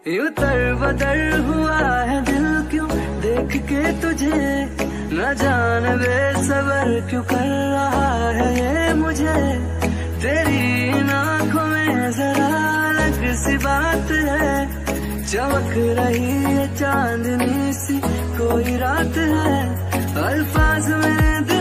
यूं तरबतर हुआ है दिल क्यों देख के तुझे, न जाने बेसबर क्यों कर रहा है ये मुझे। तेरी इन आँखों में जरा अलग सी बात है, चमक रही है चांदनी सी कोई रात है। अल्फाज में